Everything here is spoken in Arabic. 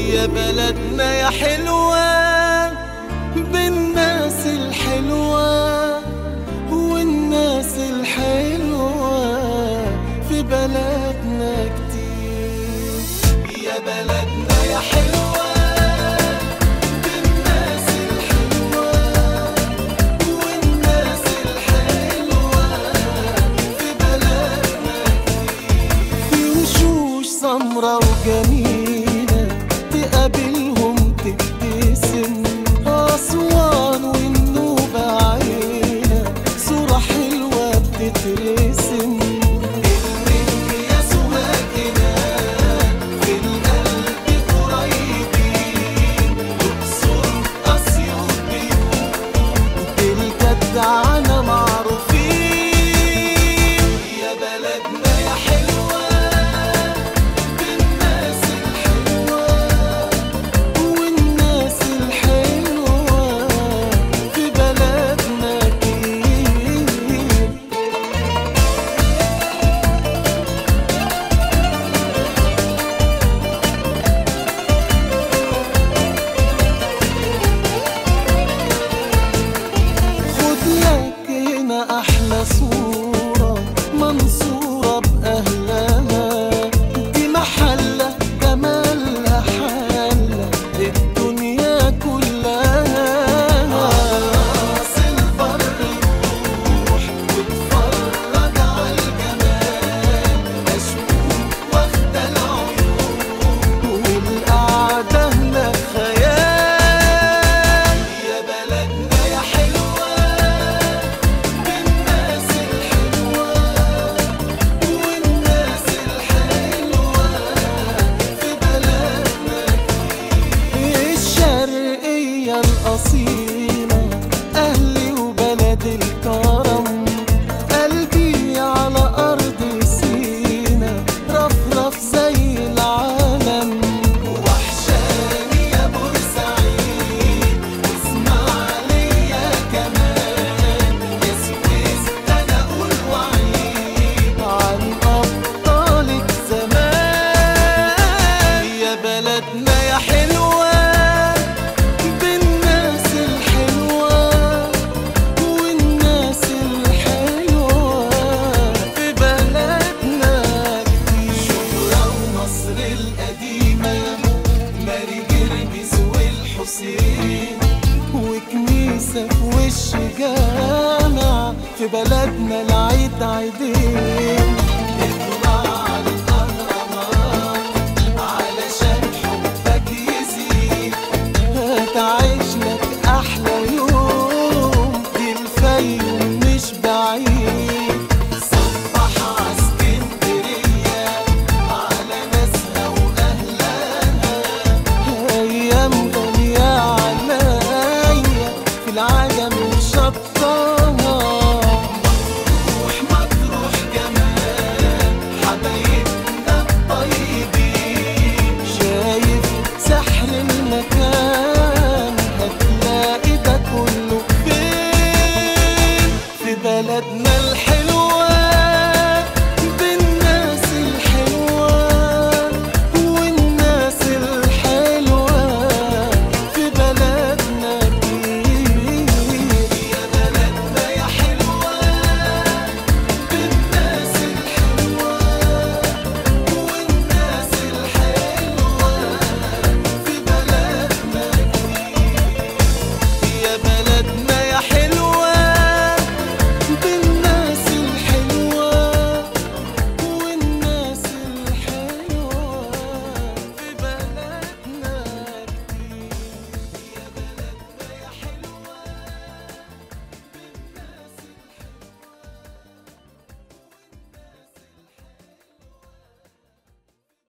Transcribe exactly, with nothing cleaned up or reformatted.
يا بلدنا يا حلوة بالناس الحلوة، والناس الحلوة في بلدنا كتير. يا بلدنا يا حلوة بالناس الحلوة، والناس الحلوة في بلدنا كتير. في وشوش سمرة وجميلة تقابلهم تبتسم، أسوان والنوبة عينة صورة حلوة بتترسم. المني يا سوهاجنا في القلب قريبين، الأقصر أسيوط بيوت بالجدعنة معروفين. يا بلدنا يا حلوة بالناس الحلوة، والناس الحلوة في بلدنا كتير. خد لك هنا أحلى صورة منصورة بأهلها، دي محلة جمالها حلة الدنيا كلها. راس البر روح واتفرج عالجمال، مشموم واخدة العيون والقعدة هناك خيال. يا بلدنا يا حلوة بالناس الحلوة، والناس الحلوة في بلدنا كتير. الشرقية الأصيلة أهلي وبلد الكرم، قلبي على أرض سينا رفرف زي العالم. وحشاني يا بورسعيد واسماعيلية كمان، يا سويس أنا أقول وعيد عن أبطالك زمان. يا بلدنا يا حلوة بالناس الحلوة، والناس الحلوة في بلدنا كتير. شبرا ومصر القديمة، ماري جرجس والحسين، وكنيسة في وش جامع في بلدنا العيد عيدين. اطلع على الأهرامات علشان حبك يزيد، هتعيش لك أحلى يوم، دي الفيوم مش بعيد. صبح عاسكندرية على ناسها وأهلها، أيام غالية عليا في العجم وشطها. مطروح مطروح جمال حبايبنا الطيبين، شايف سحر المكان هتلاقي ده كله فين في بلدنا الحلوة.